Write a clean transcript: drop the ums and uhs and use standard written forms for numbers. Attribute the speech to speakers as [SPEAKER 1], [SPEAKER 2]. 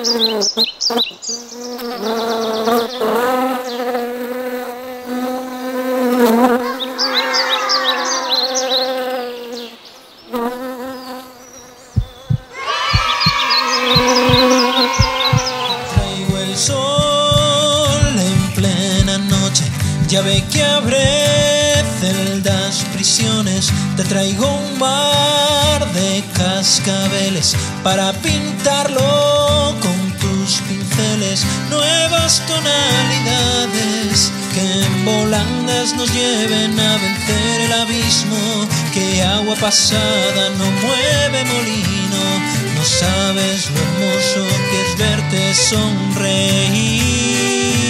[SPEAKER 1] Traigo el sol en plena noche, llave que abre celdas, prisiones. Te traigo un mar de cascabeles para pintarlo con tus pinceles. Nuevas tonalidades que en volandas nos lleven a vencer el abismo. Que agua pasada no mueve molino. No sabes lo hermoso que es verte sonreír.